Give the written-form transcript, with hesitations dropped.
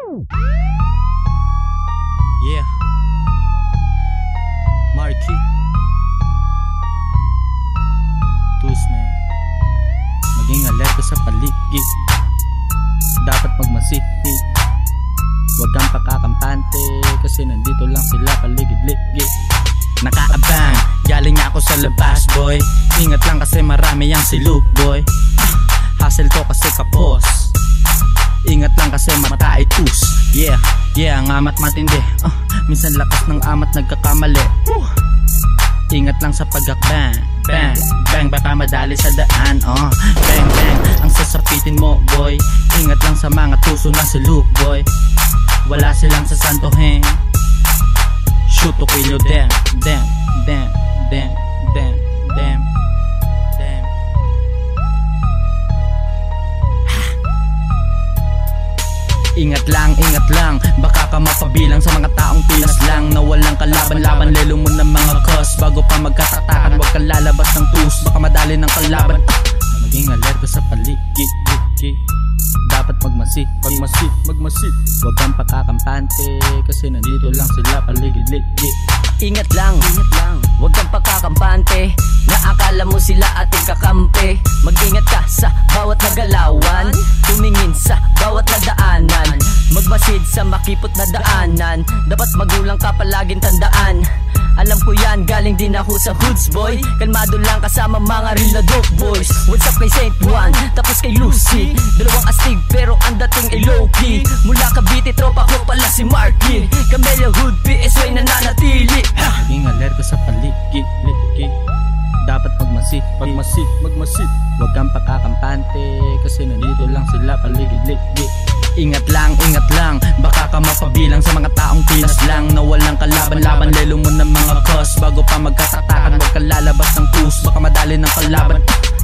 Yeah, Marky Tusman, maging alerto sa paligid, dapat magmasihi. Huwag kang pakakampante, kasi nandito lang sila paligid-ligid. Nakaabang, galing ako sa labas boy. Ingat lang kasi marami yang silog boy. Hustle to kasi kapos. Ingat lang kasi mata ay tus. Yeah, ang amat matindi. Minsan lakas ng amat nagkakamali. Ingat lang sa pagakbang. Bang, bang, baka madali sa daan. Bang, bang, ang sasapitin mo boy. Ingat lang sa mga tuso na silog boy. Wala silang sasantuhin. Shoot to kill you, damn, damn, damn, damn, damn, damn, damn. Ingat lang, baka ka mapabilang sa mga taong pilas lang na walang kalaban-laban. Lelo mo ng mga cause bago pa magkatatakan. Huwag kang lalabas ng tus, baka madali ng kalaban. Maging alerto sa paligid, dapat magmasid. Huwag kang pakakampante, kasi nandito lang sila paligid-ligid. Ingat lang, huwag kang pakakampante, naakala mo sila ating kakampi. Mag-ingat ka sa bawat nagalawan, tumingin sa bawat nadaanan. Magmasid sa makipot na daanan, dapat magulang ka palaging tandaan. Alam ko yan, galing din ako sa hoods boy. Kalmado lang kasama mga real na dope boys. What's up kay Saint Juan, tapos kay Lucy. Dalawang astig pero ang dating ay low-key. Mula Cavite, tropa ko pala si Marky. Camellia Hood, PSY nananatili. Maging alerto sa paligid, dapat magmasid. Huwag kang pakakampante, kasi nandito lang sila paligid-ligid. Ingat lang, baka ka mapabilang sa mga taong pilas lang na walang kalaban-laban. Lelo mo ng mga cause bago pa magkatatakan. Huwag kang lalabas ng tus, baka madali ng kalaban.